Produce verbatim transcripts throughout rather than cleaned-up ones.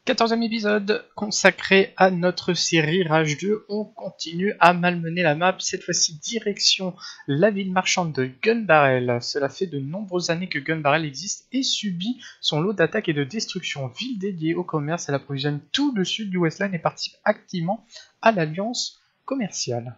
quatorzième épisode consacré à notre série Rage deux. On continue à malmener la map, cette fois-ci direction la ville marchande de Gunbarrel. Cela fait de nombreuses années que Gunbarrel existe et subit son lot d'attaques et de destruction. Ville dédiée au commerce, elle approvisionne tout le sud du Westland et participe activement à l'alliance commerciale.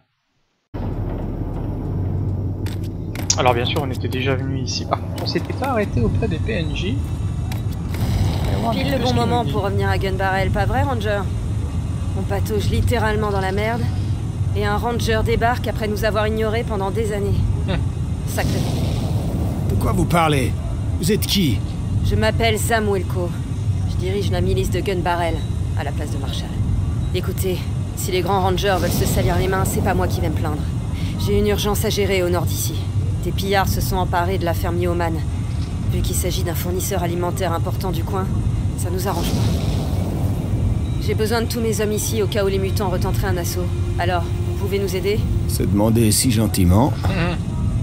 Alors bien sûr on était déjà venu ici, par contre on s'était pas arrêté auprès des P N J. Pile le bon moment pour revenir à Gunbarrel, pas vrai, Ranger? On patauge littéralement dans la merde, et un Ranger débarque après nous avoir ignorés pendant des années. Hum. Sacré. De quoi vous parlez? Vous êtes qui? Je m'appelle Sam Wilco. Je dirige la milice de Gunbarrel, à la place de Marshall. Écoutez, si les grands Rangers veulent se salir les mains, c'est pas moi qui vais me plaindre. J'ai une urgence à gérer au nord d'ici. Des pillards se sont emparés de la ferme Yeoman. Vu qu'il s'agit d'un fournisseur alimentaire important du coin, ça nous arrange pas. J'ai besoin de tous mes hommes ici au cas où les mutants retenteraient un assaut. Alors, vous pouvez nous aider? Se demander si gentiment. Mmh.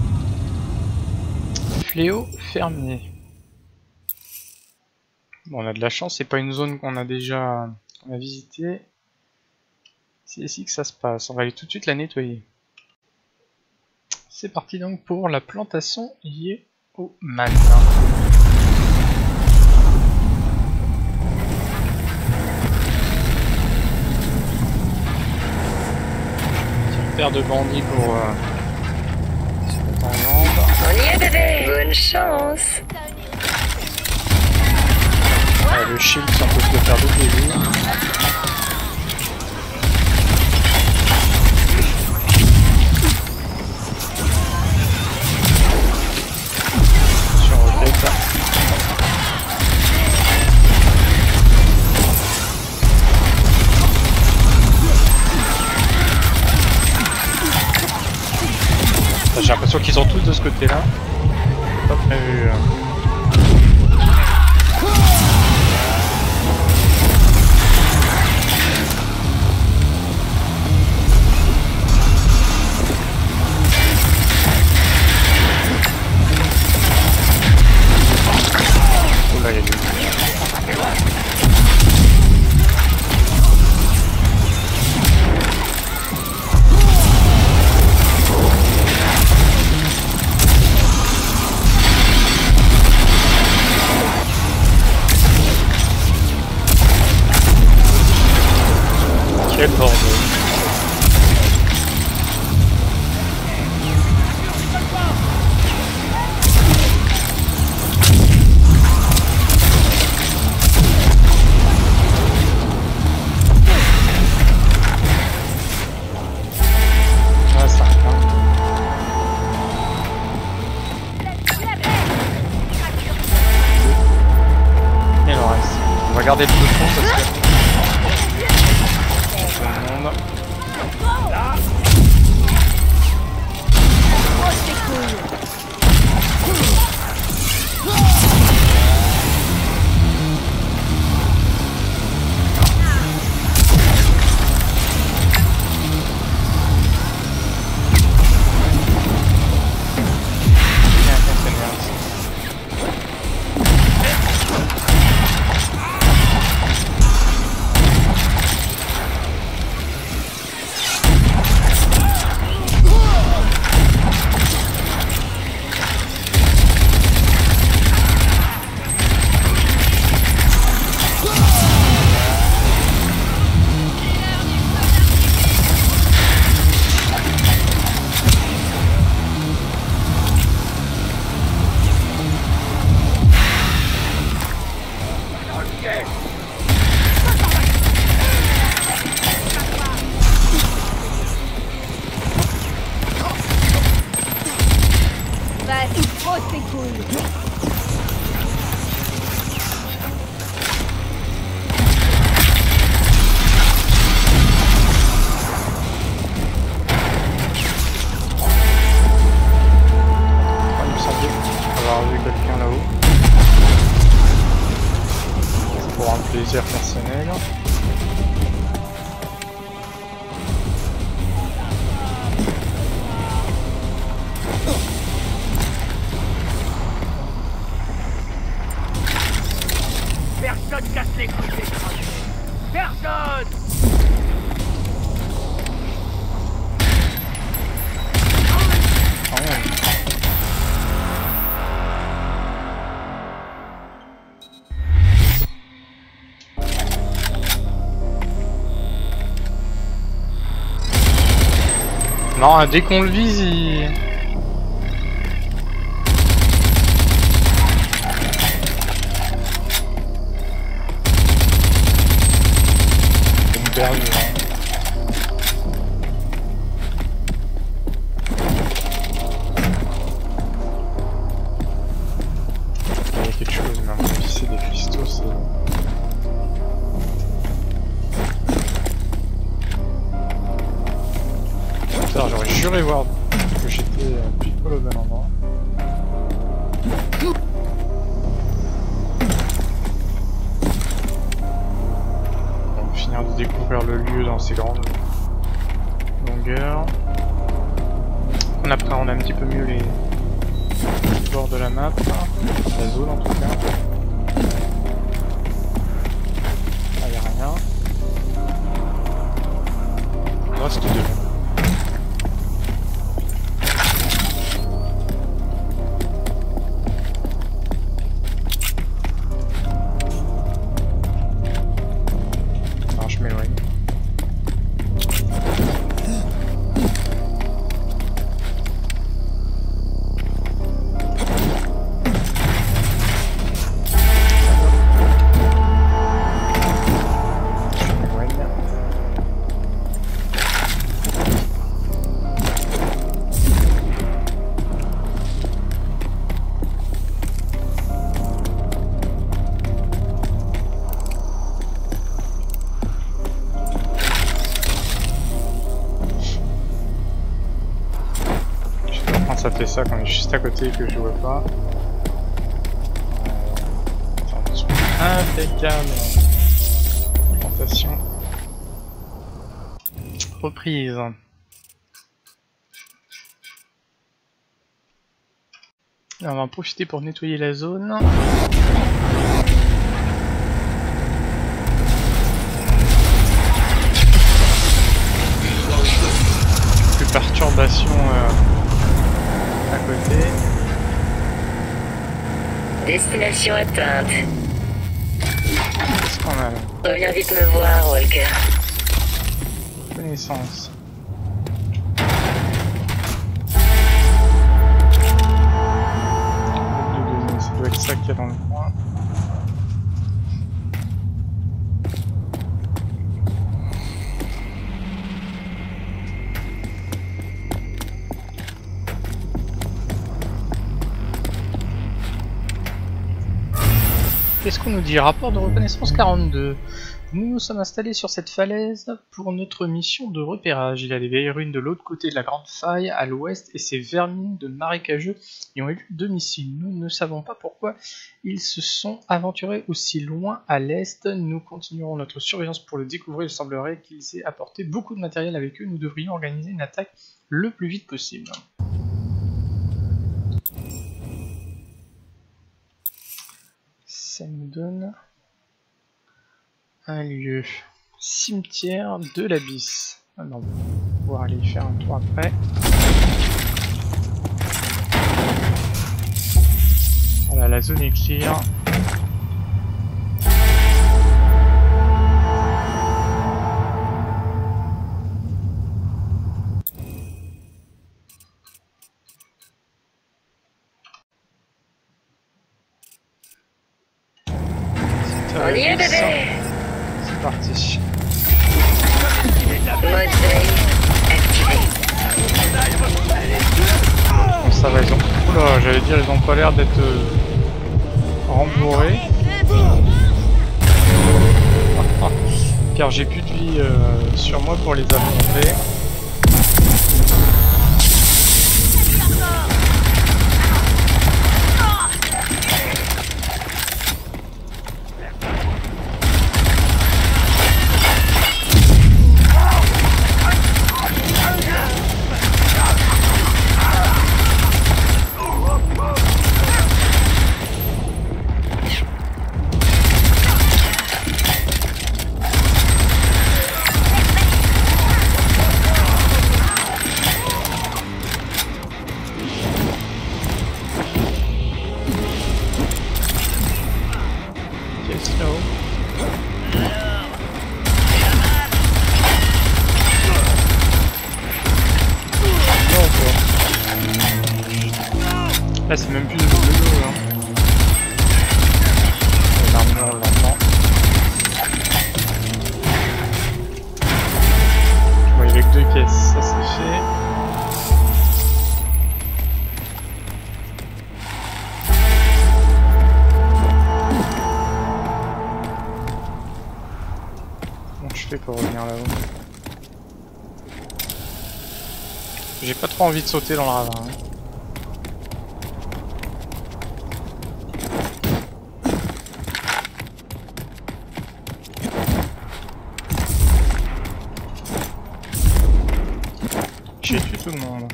Fléau fermier. Bon, on a de la chance, c'est pas une zone qu'on a déjà qu'on a visitée. C'est ici que ça se passe. On va aller tout de suite la nettoyer. C'est parti donc pour la plantation Yeoman. Paire de bandits pour euh, se mettre en jambe. On y est, bébé. Bonne chance. Ah, le shield, ça peut se le faire doubler lui. Sur roquette là. J'ai l'impression qu'ils sont tous de ce côté-là. Pas prévu. Oh là, il y a du... Quel bordel. Ah, ça va. Et le reste. On va garder le peloton parce que... Plaisir personnel. Personne casse les couilles des traces. Non, dès qu'on le vise, il... Une berge, hein. Il y a quelque chose, mais à mon avis, c'est des cristaux, c'est... J'aurais juré voir que j'étais pile poil au bon endroit. On va finir de découvrir le lieu dans ses grandes longueurs. On appréhende un petit peu mieux les bords de la map, la zone en tout cas. Là il n'y a rien. Il reste deux. Ça fait ça quand on est juste à côté et que je vois pas. Euh, impeccable. Plantation. Reprise. Là, on va en profiter pour nettoyer la zone. Plus perturbation. Euh à côté. Destination atteinte. Qu'est-ce qu'on a là? Reviens vite me voir, Walker. Connaissance. Ça doit être ça qu'il y a dans le coin. Qu'est-ce qu'on nous dit? Rapport de reconnaissance quarante-deux. Nous nous sommes installés sur cette falaise pour notre mission de repérage. Il y a des vieilles ruines de l'autre côté de la grande faille, à l'ouest, et ces vermines de marécageux y ont eu domicile. Nous ne savons pas pourquoi ils se sont aventurés aussi loin à l'est. Nous continuerons notre surveillance pour le découvrir. Il semblerait qu'ils aient apporté beaucoup de matériel avec eux. Nous devrions organiser une attaque le plus vite possible. Ça nous donne un lieu. Cimetière de l'Abysse. Ah non, on va pouvoir aller faire un tour après. Voilà, la zone est clear. On y est, bébé. C'est parti. Mode veille activé. Bon, ça va, ils ont... Oula, j'allais dire, ils ont pas l'air d'être euh, rembourrés. Car j'ai plus de vie euh, sur moi pour les affronter. Là c'est même plus de l'eau hein. L'armure lentement. Bon il y avait que deux caisses, ça c'est fait. Comment je fais pour revenir là-haut? J'ai pas trop envie de sauter dans le ravin. Hein. J'ai tué tout le monde.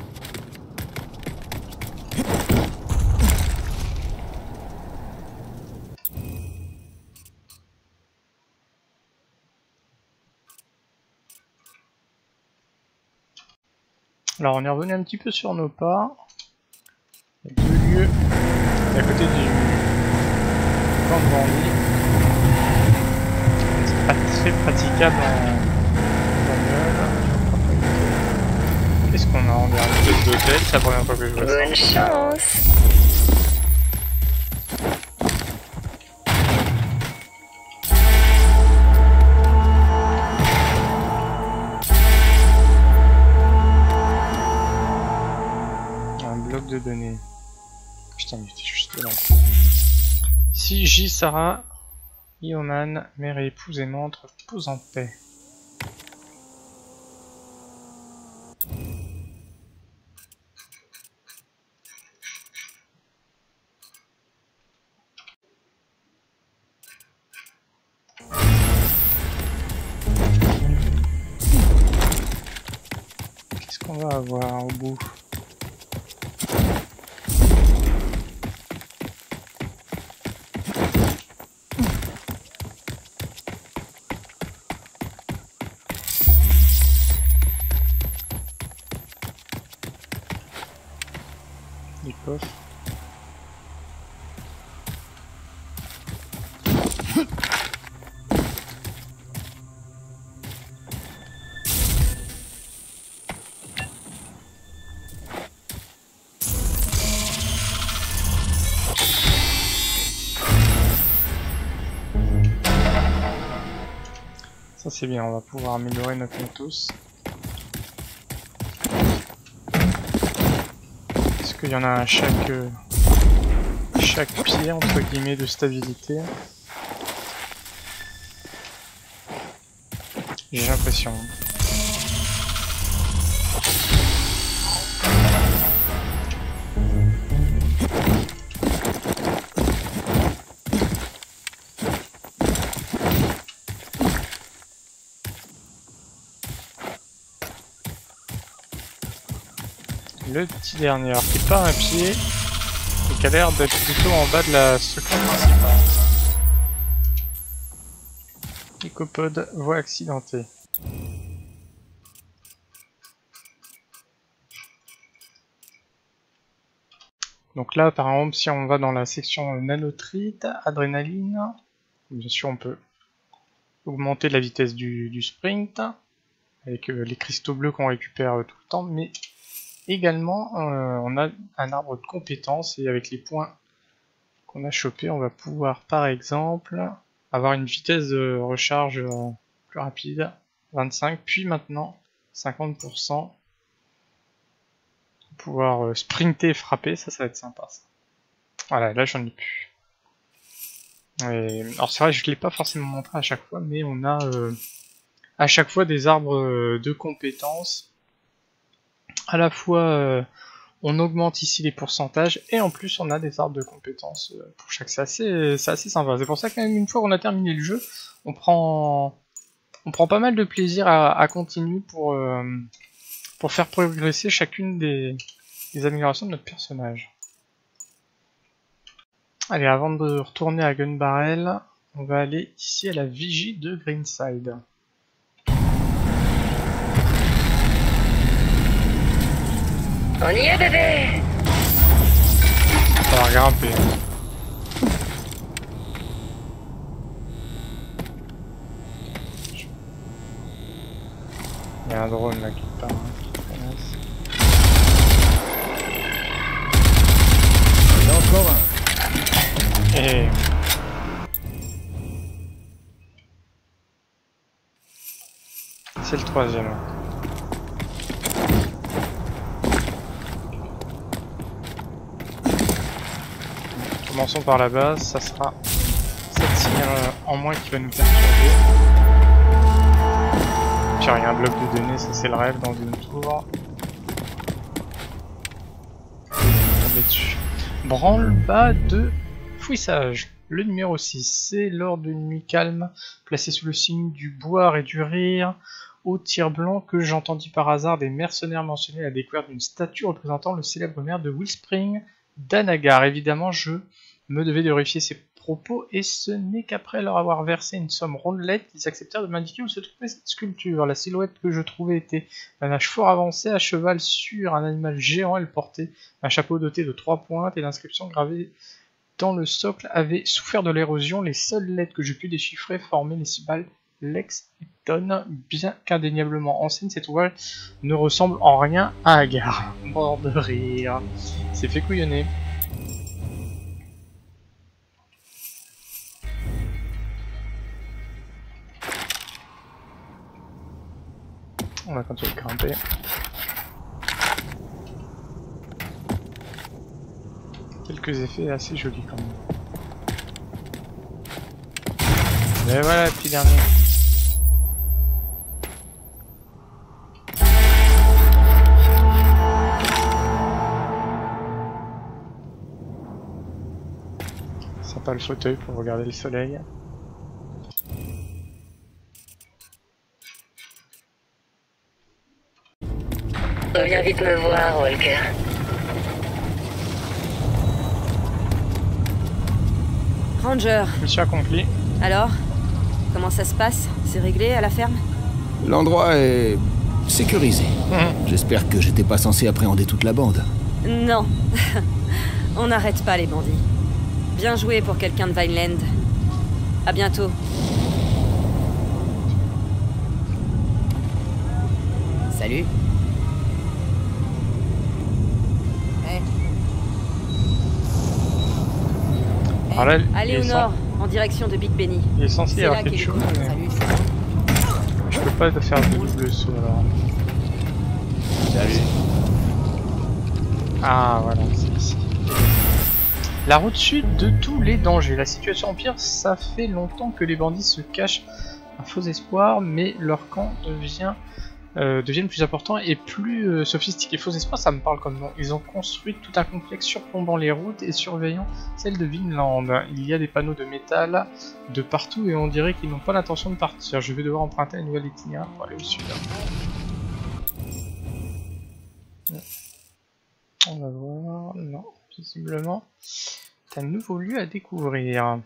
Alors on est revenu un petit peu sur nos pas. Il y a deux lieux à côté du camp de bandits. C'est pas très praticable en bagnole. Qu'est-ce qu'on a en dernier d'hôtel? C'est la première fois que je vois ça. Bonne chance. De données. Putain, il était juste là. Si J. Sarah, Ioman, mère et épouse aimante, repose en paix. Qu'est-ce qu'on va avoir au bout? Les coffres. Ça c'est bien, on va pouvoir améliorer notre matos. Qu'il y en a à chaque euh, chaque pied entre guillemets de stabilité. J'ai l'impression. Le petit dernier, alors qui est pas un pied, mais qui a l'air d'être plutôt en bas de la structure principale. Écopode, voie accidentée. Donc là, par exemple, si on va dans la section nanotrite, adrénaline, bien sûr on peut augmenter la vitesse du, du sprint, avec euh, les cristaux bleus qu'on récupère euh, tout le temps, mais également, euh, on a un arbre de compétences et avec les points qu'on a chopés, on va pouvoir par exemple avoir une vitesse de recharge euh, plus rapide, vingt-cinq, puis maintenant cinquante pour cent. Pouvoir euh, sprinter et frapper, ça, ça va être sympa. Ça. Voilà, là j'en ai plus. Et, alors c'est vrai, je ne l'ai pas forcément montré à chaque fois, mais on a euh, à chaque fois des arbres euh, de compétences. À la fois, euh, on augmente ici les pourcentages, et en plus on a des arbres de compétences euh, pour chaque. C'est assez, c'est assez sympa. C'est pour ça que même une fois qu'on a terminé le jeu, on prend, on prend pas mal de plaisir à, à continuer pour, euh, pour faire progresser chacune des, des améliorations de notre personnage. Allez, avant de retourner à Gun Barrel, on va aller ici à la vigie de Greenside. On y est, bébé! On va grimper. Il y a un drone là qui part. Qui Et... c'est le troisième. Commençons par la base, ça sera cette signal en moins qui va nous perturber. Puis rien, un bloc de données, ça c'est le rêve dans une tour. Tomber dessus. Branle-bas de fouissage. Le numéro six, c'est lors d'une nuit calme, placé sous le signe du boire et du rire, au tir blanc, que j'entendis par hasard des mercenaires mentionner la découverte d'une statue représentant le célèbre maire de Wellspring, Danagar. Évidemment, je me devais de vérifier ces propos, et ce n'est qu'après leur avoir versé une somme rondelette qu'ils acceptèrent de m'indiquer où se trouvait cette sculpture. La silhouette que je trouvais était d'un âge fort avancé, à cheval sur un animal géant. Elle portait un chapeau doté de trois pointes, et l'inscription gravée dans le socle avait souffert de l'érosion. Les seules lettres que je pus déchiffrer formaient les syllabes Lex et Ton. Bien qu'indéniablement ancienne, cette toile ne ressemble en rien à Agar. Mort de rire. C'est fait couillonner. On va continuer de grimper. Quelques effets assez jolis quand même. Et voilà, petit dernier. Sympa le fauteuil pour regarder le soleil. Reviens vite me voir, Walker. Ranger, Mission accomplie. alors? Comment ça se passe? C'est réglé à la ferme? L'endroit est sécurisé. Mmh. J'espère que j'étais pas censé appréhender toute la bande. Non. On n'arrête pas les bandits. Bien joué pour quelqu'un de Vineland. À bientôt. Salut. Hey. Alors là, Allez il au est nord, cen- en direction de Big Benny. il est censé y C'est avoir là quelque qu'il est chose, cool. mais Salut, c'est bon. je peux pas te faire de double saut alors. Salut. Ah voilà, c'est ici. La route sud de tous les dangers. La situation empire, ça fait longtemps que les bandits se cachent un faux espoir, mais leur camp devient euh, deviennent plus importants et plus euh, sophistiqués. Faux espoir, ça me parle comme nom. Ils ont construit tout un complexe surplombant les routes et surveillant celles de Vinland. Il y a des panneaux de métal de partout et on dirait qu'ils n'ont pas l'intention de partir. Je vais devoir emprunter un nouvel itinéraire pour aller au sud. On va voir. Non, visiblement, c'est un nouveau lieu à découvrir.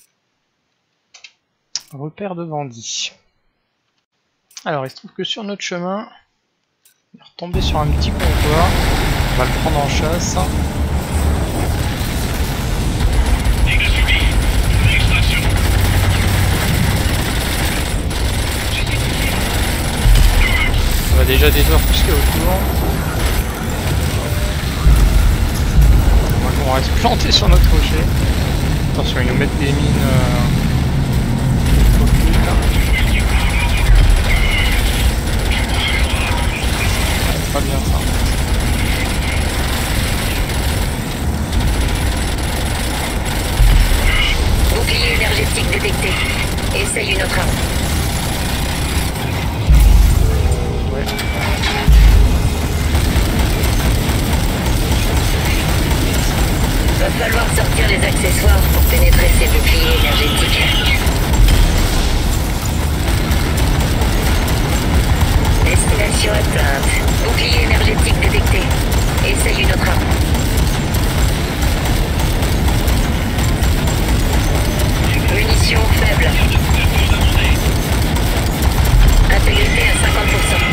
Repère de bandits. Alors, il se trouve que sur notre chemin, on est retombé sur un petit comptoir. On va le prendre en chasse. On va déjà détruire tout ce qu'il y a autour. On reste planté sur notre rocher. Attention, ils nous mettent des mines euh, occultes. C'est pas bien ça. Bouclier énergétique détecté. Essaye une autre arme. Ouais. Va falloir sortir les accessoires pour pénétrer ces boucliers énergétiques. Destination atteinte. Bouclier énergétique détecté. Essaye une autre arme. Munition faible. Intégrité à cinquante pour cent.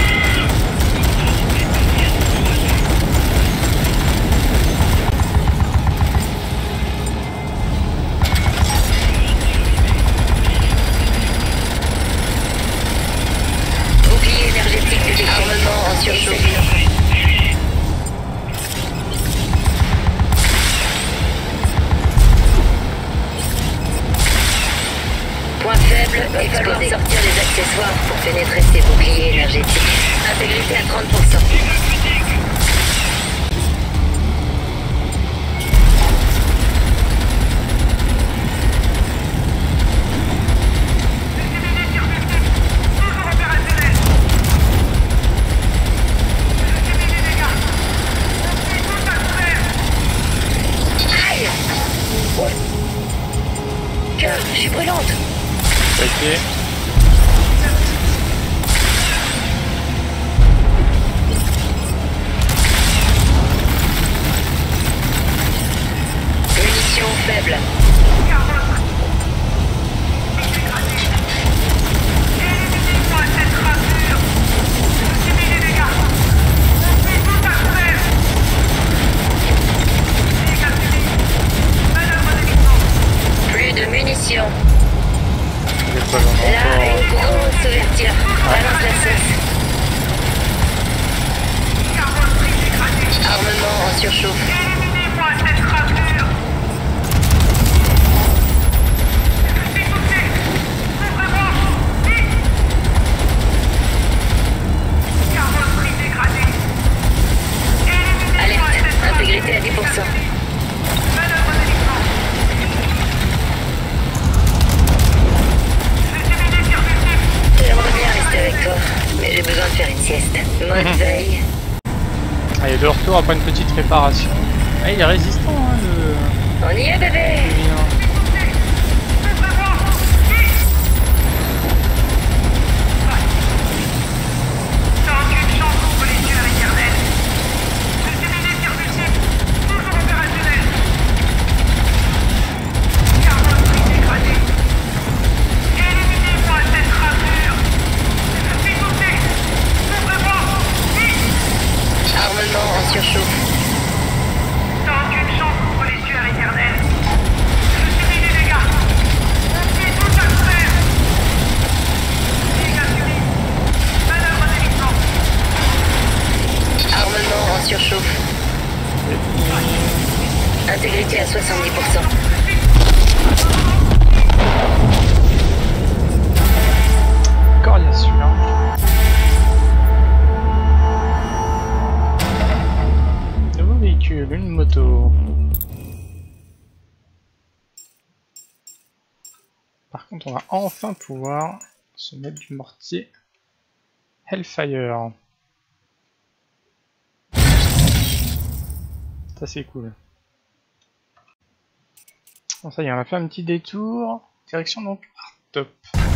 sortir les accessoires pour pénétrer ces boucliers énergétiques. Intégrité à trente pour cent. Je suis brûlante. Ok. Munitions faibles. Plus de munitions. Là, une grosse ouverture. Balance la sauce. Armement en surchauffe. Alerte, intégrité à dix pour cent. J'aimerais bien rester avec toi, mais j'ai besoin de faire une sieste. Mode veille. Allez, de retour après une petite réparation. Ah, il est résistant, hein, le... On y est, bébé. Armement en surchauffe. Tant qu'une chance contre les tueurs éternels. Je subis des dégâts. On fait tout à faire. Dégâts subis. Manœuvre d'évitement. Armement en surchauffe. Intégrité à soixante-dix pour cent. Encore il y a celui-là. Nouveau véhicule, une moto. Par contre, on va enfin pouvoir se mettre du mortier Hellfire. Ça c'est cool. Bon, ça y est, on a fait un petit détour. Direction donc top.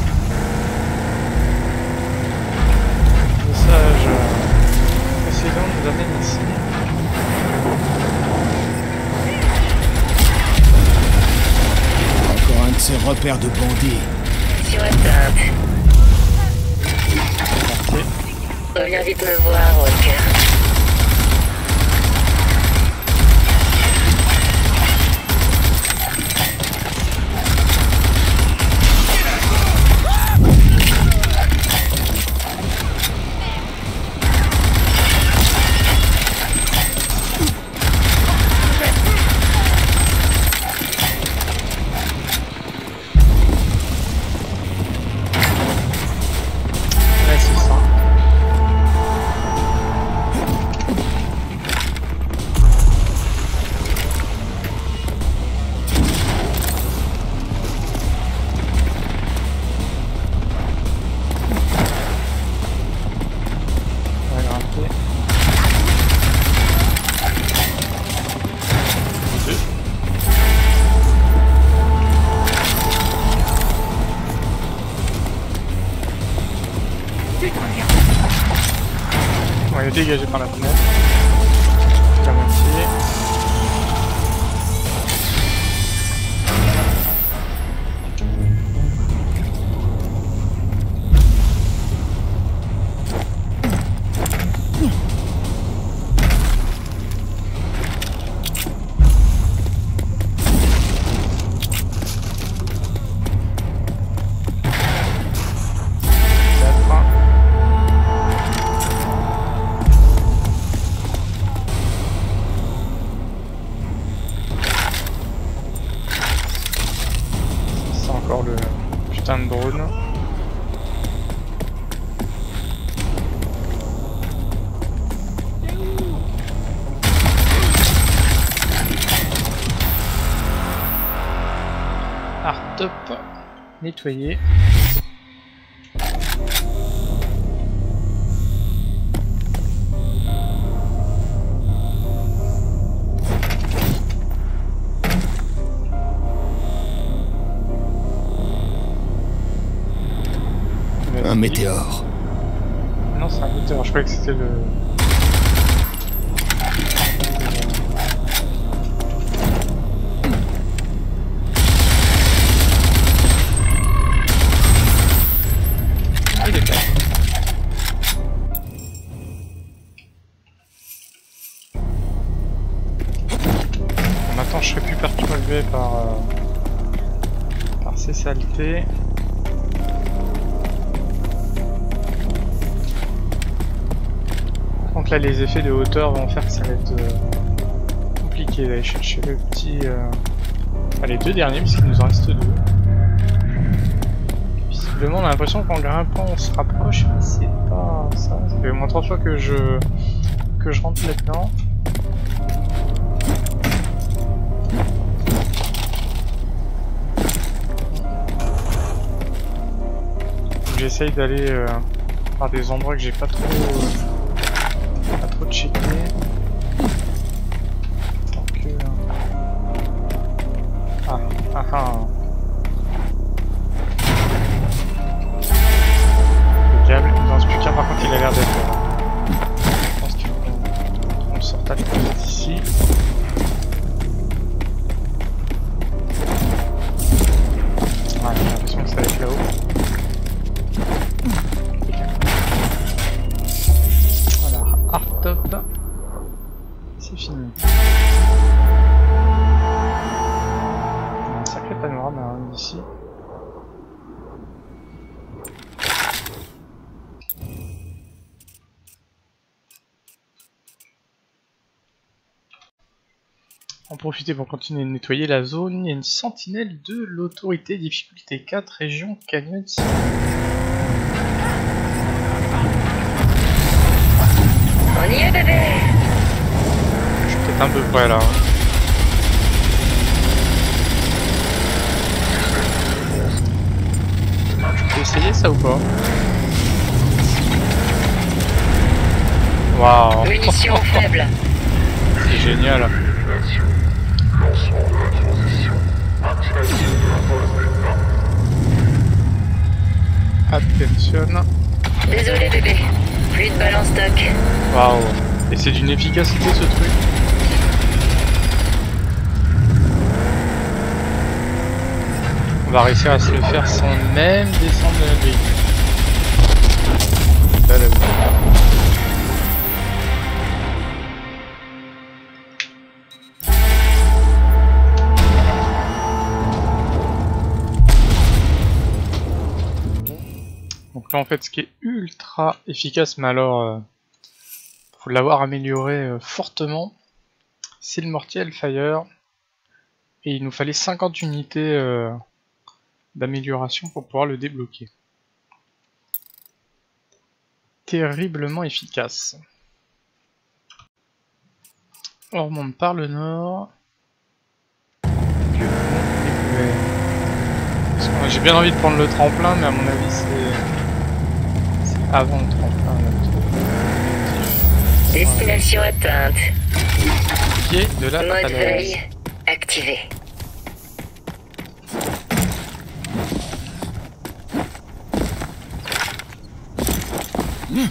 Le message précédent nous amène ici. Encore un de ces repères de bandits. Mission atteinte. Mortier. Reviens vite me voir, Walker. Ouais, c'est ça. On va grimper. Deux. On va le dégager par la fenêtre. La moitié. Quatre. top. Nettoyer. Un météore. Non, c'est un météore, je croyais que c'était le... Il est là. Maintenant je serai plus perturbé par, euh, par ces saletés. Donc là les effets de hauteur vont faire que ça va être euh, compliqué d'aller chercher le petit... Euh... Enfin, les deux derniers puisqu'il nous en reste deux. Visiblement on a l'impression qu'en grimpant on se rapproche, mais c'est pas ça. Ça fait au moins trois fois que je, que je rentre là-dedans. J'essaye d'aller euh, par des endroits que j'ai pas trop... Euh... Pas trop checké. Donc, euh... Ah, ah, ah. Le câble, il ne reste plus qu'un, par contre il a l'air d'être là. Je pense qu'il faut qu'on sorte à d'ici. Ouais, j'ai l'impression que ça va être là-haut. Top, c'est fini. Un sacré panorama hein, ici. En profiter pour continuer de nettoyer la zone. Il y a une sentinelle de l'autorité difficulté quatre, région Canyon. On y est, bébé! Je suis peut-être un peu près là. Je peux essayer ça ou pas? Waouh! Munitions faibles. C'est génial! Attention! Désolé, bébé. Plus de balles en stock. Waouh! Et c'est d'une efficacité ce truc. On va réussir à se le faire sans même descendre de notre véhicule. Là, là, Donc là en fait ce qui est ultra efficace, mais alors euh, faut l'avoir amélioré euh, fortement, c'est le mortier Hellfire. Et il nous fallait cinquante unités euh, d'amélioration pour pouvoir le débloquer. Terriblement efficace. On remonte par le nord. J'ai bien envie de prendre le tremplin, mais à mon avis c'est... avant le tremplin. Destination atteinte. Pied de la Mode falaise. veille activé. Mmh.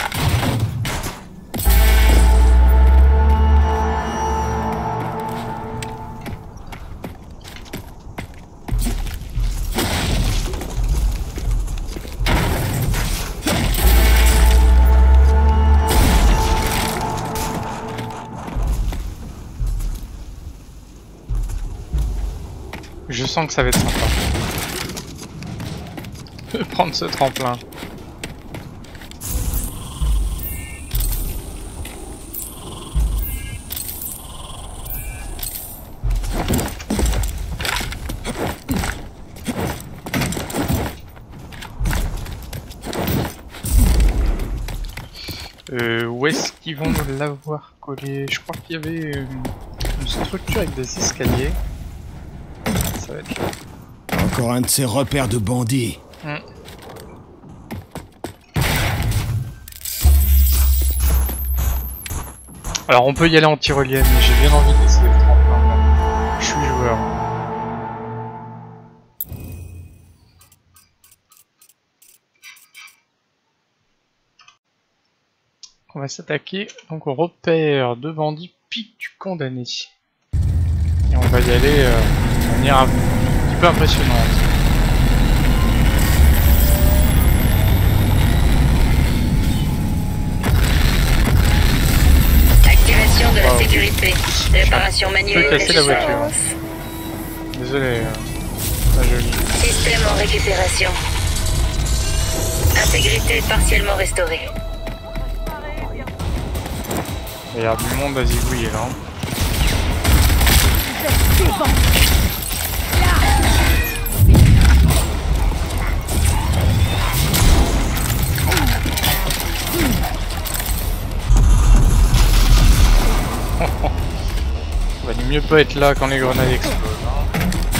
Je sens que ça va être sympa de prendre ce tremplin. Euh, où est-ce qu'ils vont nous l'avoir collé? Je crois qu'il y avait une, une structure avec des escaliers. Ça va être là. Encore un de ces repères de bandits. Mm. Alors on peut y aller en tyrolienne, mais j'ai bien envie d'essayer le tremplin. Je suis joueur. On va s'attaquer donc au repère de bandits pique du condamné. Et on va y aller euh, de manière un petit peu impressionnante. Activation de la Wow. sécurité. Réparation Je manuelle peux casser la efficiente. voiture. Désolé, euh, pas joli. Système en récupération. Intégrité partiellement restaurée. Il y a du monde à zigouiller là. On va mieux pas être là quand les grenades explosent. Hein.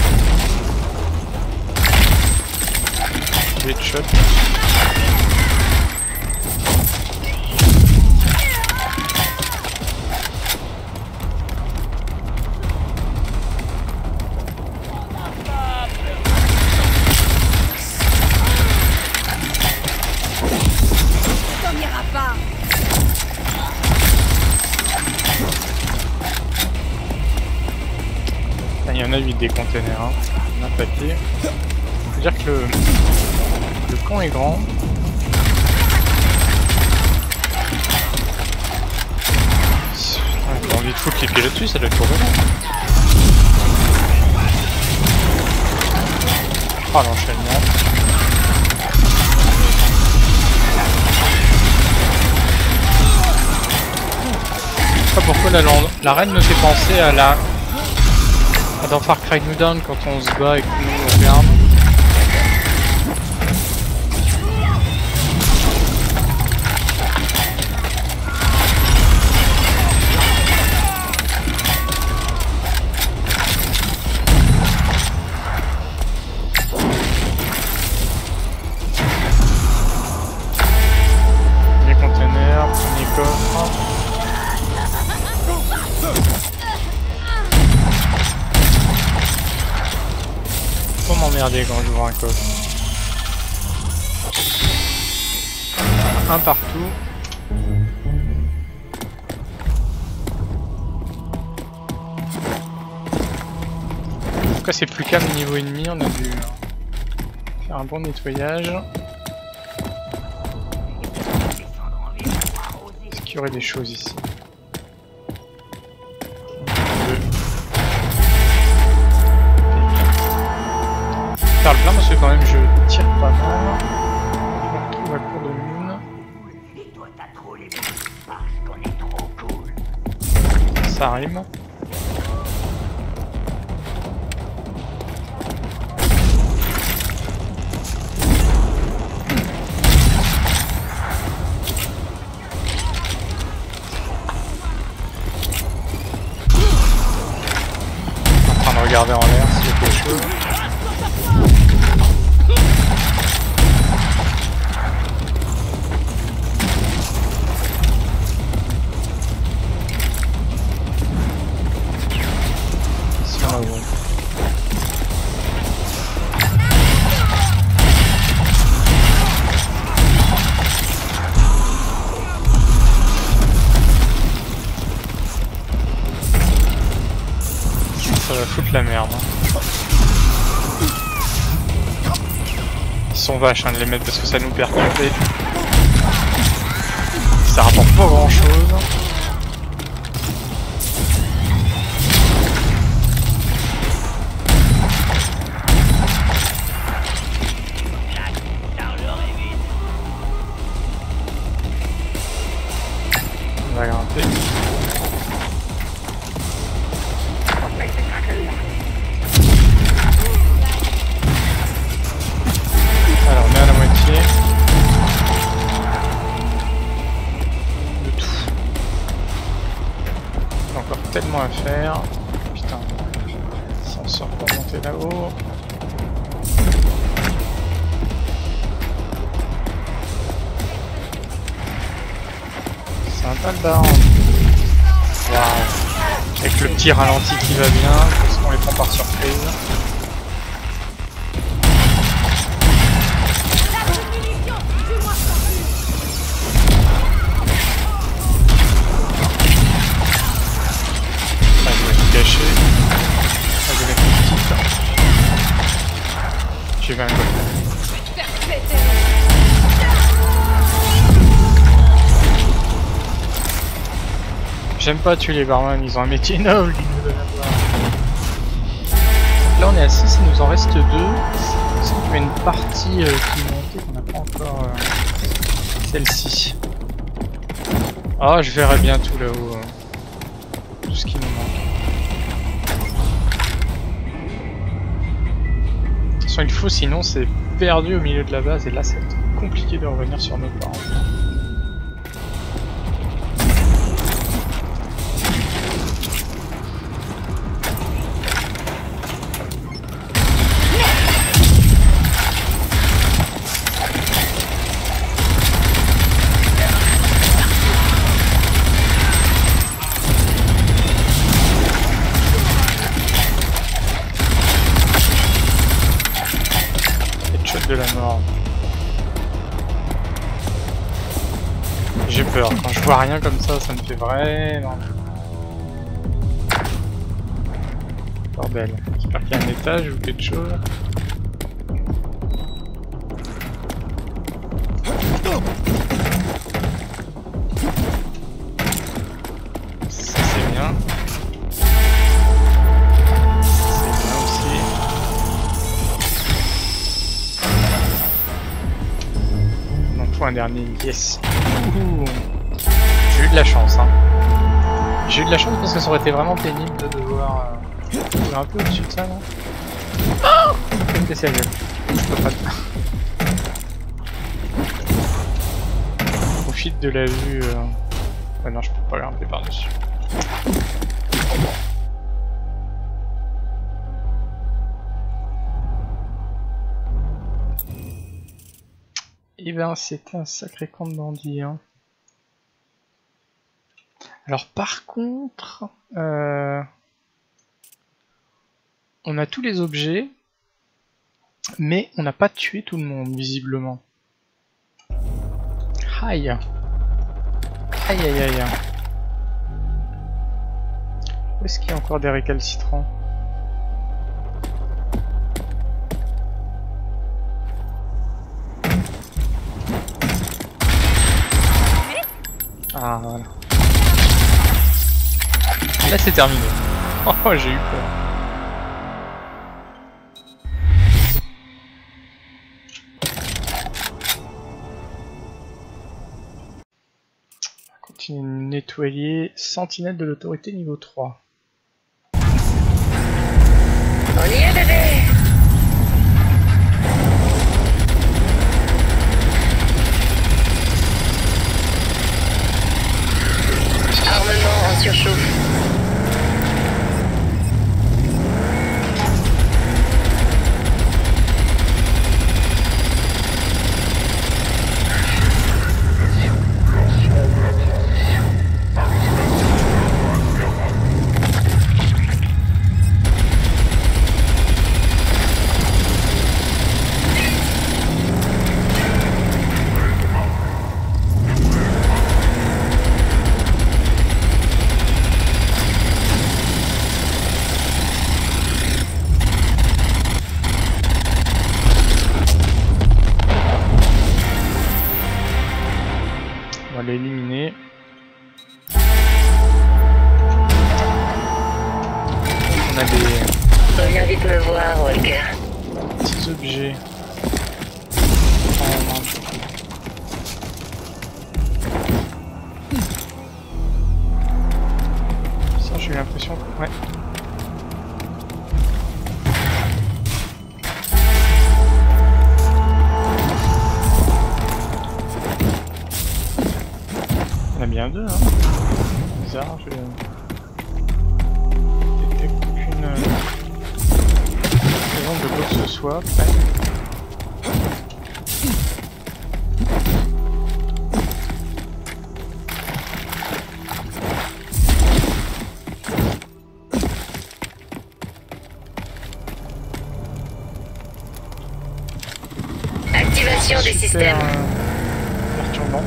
Headshot. Il y en a huit des containers, hein. On a un paquet. Faut dire que le, le camp est grand. Ouais, j'ai envie de foutre les pieds là-dessus, ça doit être pour demain. Oh l'enchaînement. Je sais pas pourquoi la, la reine me fait penser à la... dans Far Cry New Dawn quand on se bat et que nous on regarde. Premier container, premier coffre. Faut m'emmerder quand j'ouvre un coffre. Un partout. En tout cas c'est plus calme niveau ennemi, on a dû faire un bon nettoyage. Est-ce qu'il y aurait des choses ici? Faire le plein parce que quand même je tire pas mal. Je me retrouve à court de mine. Ça rime. En train de regarder en l'air s'il y a quelque chose. Ça va foutre la merde. Hein. Ils sont vaches hein, de les mettre parce que ça nous perturbe. Ça rapporte pas grand chose. On va grimper. Alors on est à la moitié de tout. Il y a encore tellement à faire. Putain, ça en sort pour monter là-haut. Pas le baron. Waouh. Avec le petit ralenti qui va bien, parce qu'on les prend par surprise. Ah, je vais me cacher. Ah, je vais mettre une petite. J'ai vu un coup. J'aime pas tuer les barman, ils ont un métier noble, ils nous donnent à boire. Là on est à six, il nous en reste deux. C'est qu'il y a une partie euh, qui est montée qu'on n'a pas encore. Euh, Celle-ci. Ah, je verrai bien tout là-haut. Euh, tout ce qui nous manque. De toute façon il faut, sinon c'est perdu au milieu de la base et là c'est compliqué de revenir sur nos parents. De la mort. J'ai peur, quand je vois rien comme ça, ça me fait vraiment... Bordel, j'espère qu'il y a un étage ou quelque chose. Ça c'est bien. Un dernier, yes. J'ai eu de la chance, hein. J'ai eu de la chance parce que ça aurait été vraiment pénible de devoir euh, jouer un peu au-dessus de ça, non? Oh, c'est sérieux. Je peux pas le... Profite de la vue. Euh... Ah non, je peux pas grimper par-dessus. Eh ben, c'était un sacré camp de bandits. Hein. Alors, par contre, euh, on a tous les objets, mais on n'a pas tué tout le monde, visiblement. Aïe, aïe, aïe, aïe. Où est-ce qu'il y a encore des récalcitrants? Ah voilà. Là c'est terminé. Oh j'ai eu peur. On va continuer de nettoyer. Sentinelle de l'autorité niveau trois. On y est bébé. Armement en surchauffe. On va l'éliminer. On a des Reviens vite me voir, Walker. petits objets. Ça, j'ai eu l'impression que... Ouais. Il y en a bien deux, hein. Bizarre, je... détecte aucune raison de quoi que ce soit. Prêt. super euh, perturbant.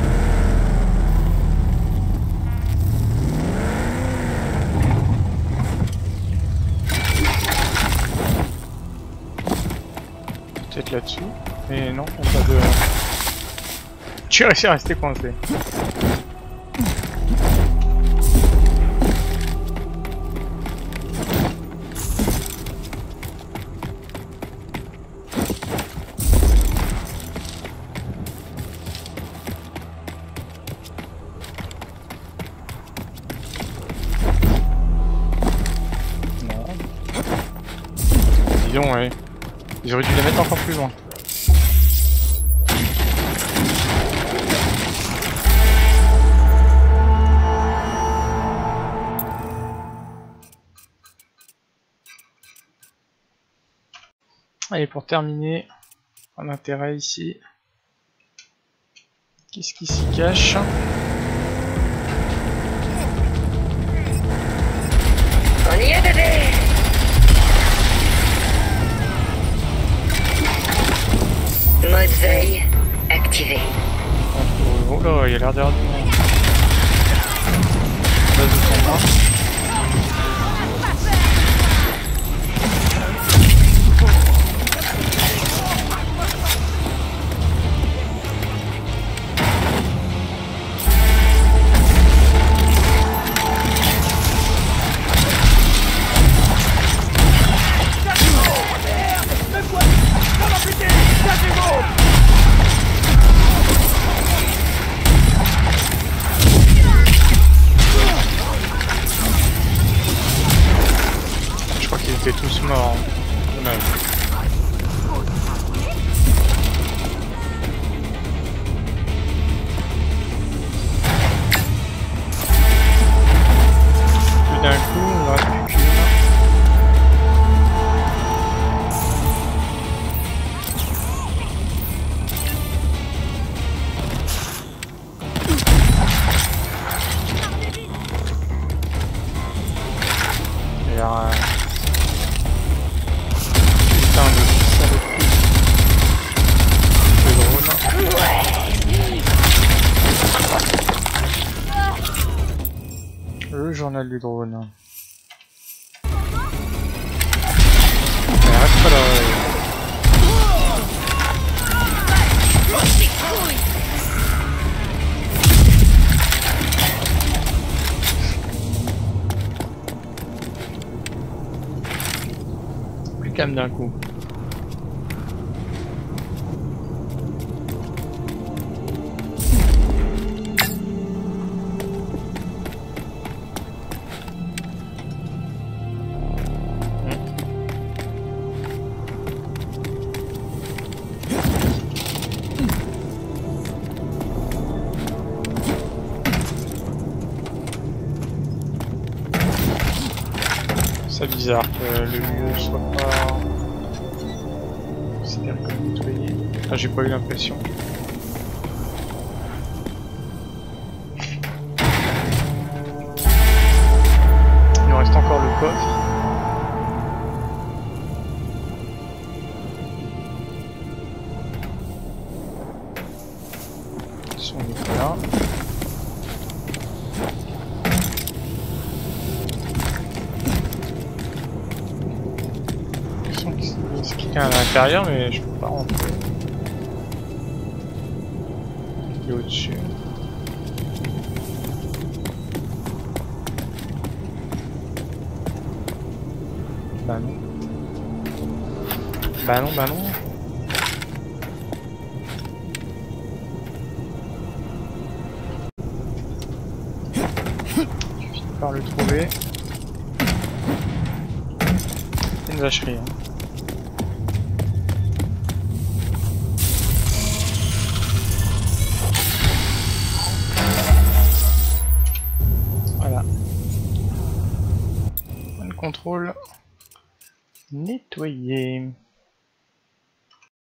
Peut-être là-dessous. Mais non, on pas de... Tu réussis à rester coincé. Ouais. Ils auraient dû les mettre encore plus loin. Allez, pour terminer, un intérêt ici. Qu'est-ce qui s'y cache? On y est, bébé! Mode veille activé. Oh là, il a l'air d'avoir du monde. Base de combat. Ils étaient tous morts. Dommage. Tout d'un coup, on va plus qu'une. Il y a un... Le journal du drone. Mais reste pas là. Plus calme d'un coup. C'est bizarre que le lieu soit pas considéré comme nettoyé. Enfin, j'ai pas eu l'impression. Il nous reste encore le coffre. Son est là. C'est quelqu'un à l'intérieur, mais je peux pas rentrer. Il est au-dessus. Bah non. Bah non, bah non. Je finis par le trouver. C'est une vacherie. Hein. Contrôle nettoyé.